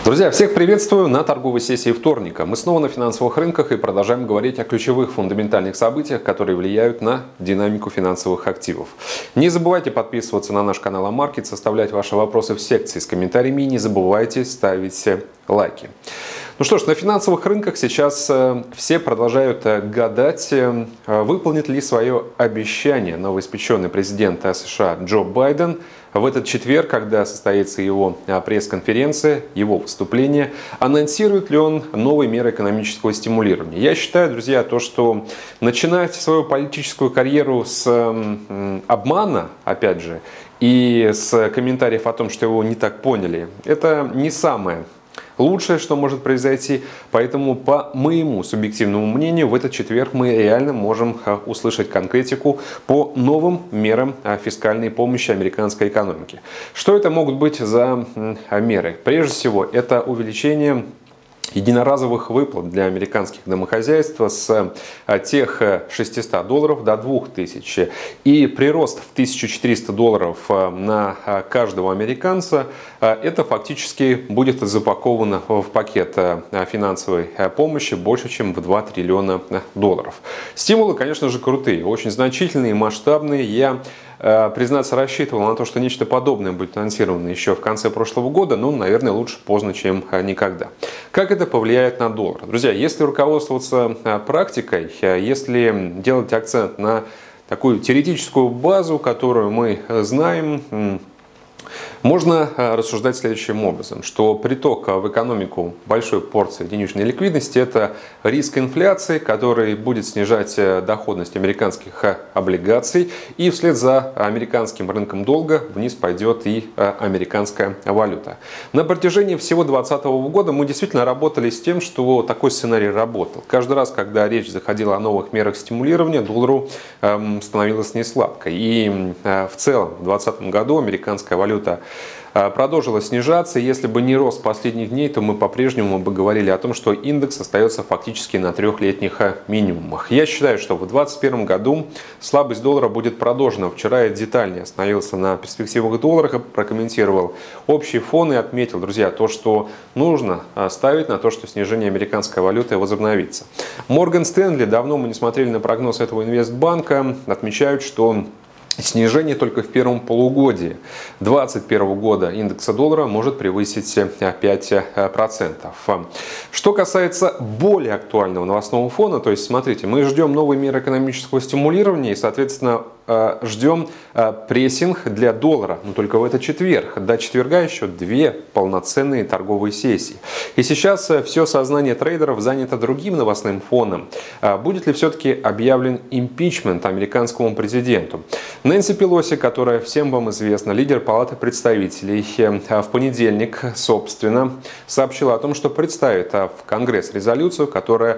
Друзья, всех приветствую на торговой сессии вторника. Мы снова на финансовых рынках и продолжаем говорить о ключевых фундаментальных событиях, которые влияют на динамику финансовых активов. Не забывайте подписываться на наш канал Амаркет, составлять ваши вопросы в секции с комментариями и не забывайте ставить лайки. Ну что ж, на финансовых рынках сейчас все продолжают гадать, выполнит ли свое обещание новоиспеченный президент США Джо Байден в этот четверг, когда состоится его пресс-конференция, его выступление, анонсирует ли он новые меры экономического стимулирования. Я считаю, друзья, то, что начинать свою политическую карьеру с обмана, опять же, и с комментариев о том, что его не так поняли, это не самое лучшее, что может произойти. Поэтому, по моему субъективному мнению, в этот четверг мы реально можем услышать конкретику по новым мерам фискальной помощи американской экономике. Что это могут быть за меры? Прежде всего, это увеличение единоразовых выплат для американских домохозяйств с тех $600 до 2000. И прирост в $1400 на каждого американца, это фактически будет запаковано в пакет финансовой помощи больше, чем в $2 триллиона. Стимулы, конечно же, крутые, очень значительные, масштабные. Я, признаться, рассчитывал на то, что нечто подобное будет анонсировано еще в конце прошлого года, но, наверное, лучше поздно, чем никогда. Как это повлияет на доллар? Друзья, если руководствоваться практикой, если делать акцент на такую теоретическую базу, которую мы знаем, можно рассуждать следующим образом, что приток в экономику большой порции денежной ликвидности – это риск инфляции, который будет снижать доходность американских облигаций, и вслед за американским рынком долга вниз пойдет и американская валюта. На протяжении всего 2020 года мы действительно работали с тем, что такой сценарий работал. Каждый раз, когда речь заходила о новых мерах стимулирования, доллару становилось несладко. И в целом в 2020 году американская валюта продолжила снижаться. Если бы не рост последних дней, то мы по-прежнему бы говорили о том, что индекс остается фактически на трехлетних минимумах. Я считаю, что в 2021 году слабость доллара будет продолжена. Вчера я детальнее остановился на перспективах доллара, прокомментировал общий фон и отметил, друзья, то, что нужно ставить на то, что снижение американской валюты возобновится. Морган Стэнли, давно мы не смотрели на прогноз этого инвестбанка, отмечают, что снижение только в первом полугодии 2021 года индекса доллара может превысить 5%. Что касается более актуального новостного фона, то есть, смотрите, мы ждем новые меры экономического стимулирования и, соответственно, ждем прессинг для доллара, но только в этот четверг. До четверга еще 2 полноценные торговые сессии. И сейчас все сознание трейдеров занято другим новостным фоном. Будет ли все-таки объявлен импичмент американскому президенту? Нэнси Пелоси, которая всем вам известна, лидер Палаты представителей, в понедельник, собственно, сообщила о том, что представит в Конгресс резолюцию, которая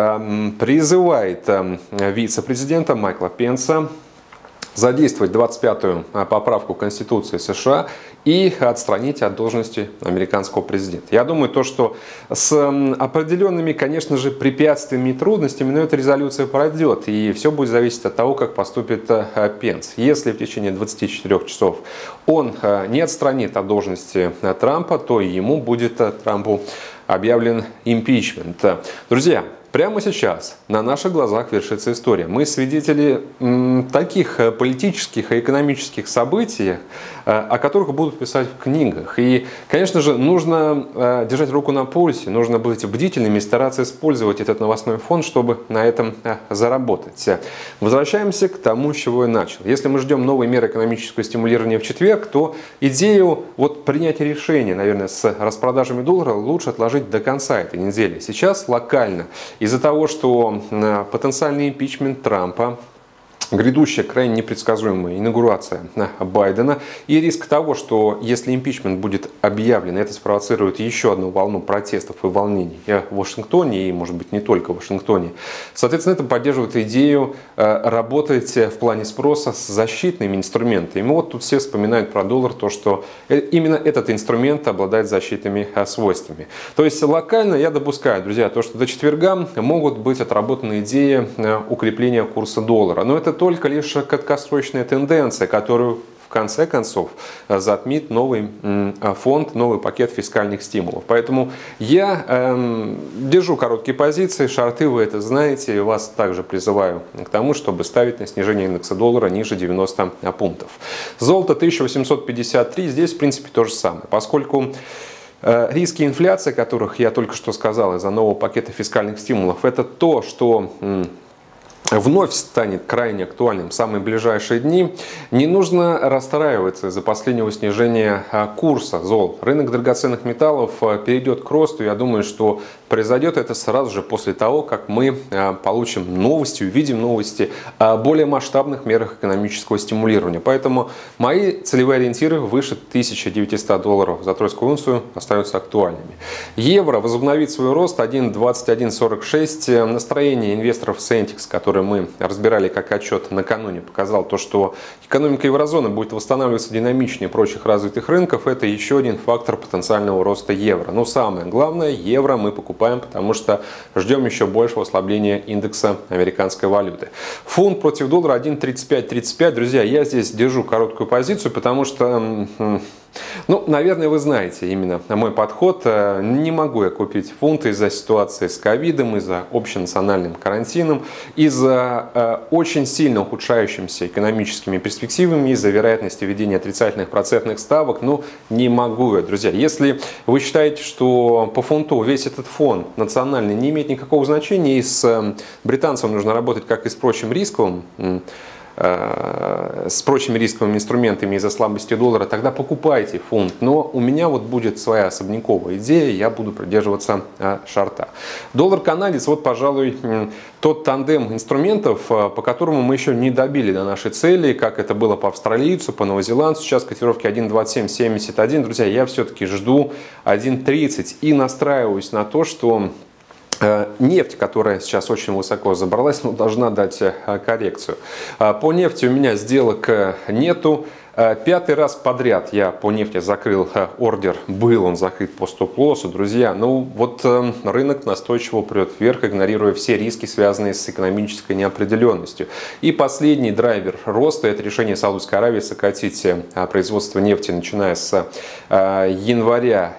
призывает вице-президента Майкла Пенса задействовать 25-ю поправку Конституции США и отстранить от должности американского президента. Я думаю, то, что с определенными, конечно же, препятствиями и трудностями, но эта резолюция пройдет, и все будет зависеть от того, как поступит Пенс. Если в течение 24 часов он не отстранит от должности Трампа, то ему будет, Трампу, объявлен импичмент. Друзья, прямо сейчас на наших глазах вершится история. Мы свидетели таких политических и экономических событий, о которых будут писать в книгах. И, конечно же, нужно держать руку на пульсе, нужно быть бдительными и стараться использовать этот новостной фон, чтобы на этом заработать. Возвращаемся к тому, с чего я начал. Если мы ждем новые меры экономического стимулирования в четверг, то идею принятия решения, наверное, с распродажами доллара лучше отложить до конца этой недели. Сейчас локально, из-за того, что потенциальный импичмент Трампа, грядущая крайне непредсказуемая инаугурация Байдена и риск того, что если импичмент будет объявлен, это спровоцирует еще одну волну протестов и волнений в Вашингтоне и, может быть, не только в Вашингтоне. Соответственно, это поддерживает идею работать в плане спроса с защитными инструментами. И мы тут все вспоминают про доллар, то, что именно этот инструмент обладает защитными свойствами. То есть локально я допускаю, друзья, то, что до четверга могут быть отработаны идеи укрепления курса доллара. Но это только лишь краткосрочная тенденция, которую в конце концов затмит новый фонд, новый пакет фискальных стимулов. Поэтому я держу короткие позиции, шорты вы это знаете, и вас также призываю к тому, чтобы ставить на снижение индекса доллара ниже 90 пунктов. Золото 1853, здесь в принципе то же самое, поскольку риски инфляции, о которых я только что сказал из-за нового пакета фискальных стимулов, это то, что вновь станет крайне актуальным в самые ближайшие дни. Не нужно расстраиваться из-за последнего снижения курса золота. Рынок драгоценных металлов перейдет к росту. Я думаю, что произойдет это сразу же после того, как мы получим новости, увидим новости о более масштабных мерах экономического стимулирования. Поэтому мои целевые ориентиры выше 1900 долларов за тройскую унцию остаются актуальными. Евро возобновит свой рост 1.2146. Настроение инвесторов Sentix, который мы разбирали как отчет накануне, показал то, что экономика еврозоны будет восстанавливаться динамичнее прочих развитых рынков. Это еще один фактор потенциального роста евро. Но самое главное, евро мы покупаем, потому что ждем еще большего ослабления индекса американской валюты. Фунт против доллара 1.3535. Друзья, я здесь держу короткую позицию, потому что... Ну, наверное, вы знаете именно мой подход. Не могу я купить фунт из-за ситуации с ковидом, из-за общенациональным карантином, из-за очень сильно ухудшающимися экономическими перспективами, из-за вероятности введения отрицательных процентных ставок. Ну, не могу я, друзья. Если вы считаете, что по фунту весь этот фон национальный не имеет никакого значения, и с британцем нужно работать как и с прочими рисковыми инструментами из-за слабости доллара, тогда покупайте фунт. Но у меня вот будет своя особняковая идея, я буду придерживаться шорта. Доллар-канадец, вот, пожалуй, тот тандем инструментов, по которому мы еще не добили до нашей цели, как это было по австралийцу, по новозеландцу. Сейчас котировки 1.2771. Друзья, я все-таки жду 1.30 и настраиваюсь на то, что нефть, которая сейчас очень высоко забралась, должна дать коррекцию. По нефти у меня сделок нету. Пятый раз подряд я по нефти закрыл ордер, был он закрыт по стоп-лоссу. Друзья, ну вот рынок настойчиво прет вверх, игнорируя все риски, связанные с экономической неопределенностью. И последний драйвер роста – это решение Саудовской Аравии сократить производство нефти, начиная с января,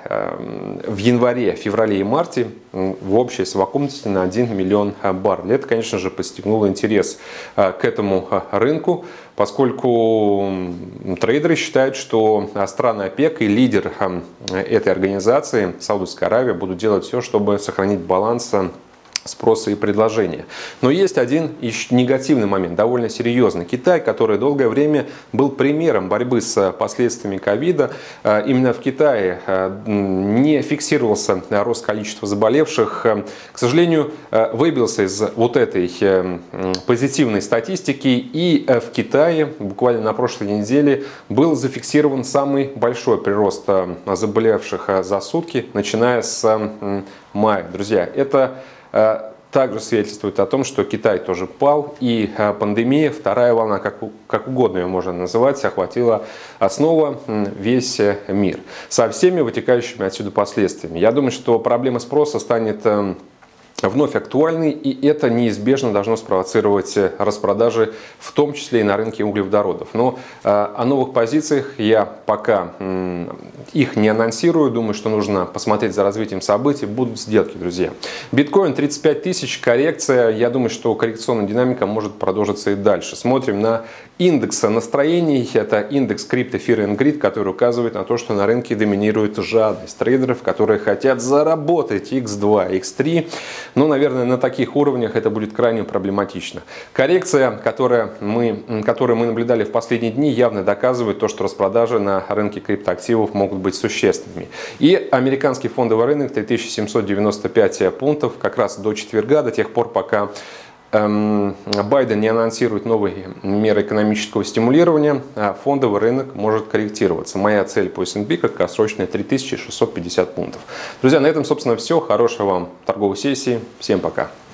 в январе, феврале и марте в общей совокупности на 1 миллион баррелей. Это, конечно же, подстегнуло интерес к этому рынку, поскольку трейдеры считают, что страны ОПЕК и лидер этой организации, Саудовская Аравия, будут делать все, чтобы сохранить баланс спроса и предложения. Но есть один негативный момент, довольно серьезный. Китай, который долгое время был примером борьбы с последствиями ковида, именно в Китае не фиксировался рост количества заболевших, к сожалению, выбился из вот этой позитивной статистики, и в Китае буквально на прошлой неделе был зафиксирован самый большой прирост заболевших за сутки, начиная с мая. Друзья, это также свидетельствует о том, что Китай тоже пал, и пандемия, вторая волна, как угодно ее можно называть, охватила снова весь мир со всеми вытекающими отсюда последствиями. Я думаю, что проблема спроса станет вновь актуальны, и это неизбежно должно спровоцировать распродажи, в том числе и на рынке углеводородов. Но о новых позициях я пока их не анонсирую. Думаю, что нужно посмотреть за развитием событий. Будут сделки, друзья. Биткоин 35 тысяч, коррекция. Я думаю, что коррекционная динамика может продолжиться и дальше. Смотрим на индекс настроений. Это индекс Crypto Fear and Greed, который указывает на то, что на рынке доминирует жадность трейдеров, которые хотят заработать X2, X3. Но, наверное, на таких уровнях это будет крайне проблематично. Коррекция, которую мы наблюдали в последние дни, явно доказывает то, что распродажи на рынке криптоактивов могут быть существенными. И американский фондовый рынок 3795 пунктов как раз до четверга, до тех пор, пока Байден не анонсирует новые меры экономического стимулирования, фондовый рынок может корректироваться. Моя цель по S&P краткосрочная 3650 пунктов. Друзья, на этом, собственно, все. Хорошей вам торговой сессии. Всем пока.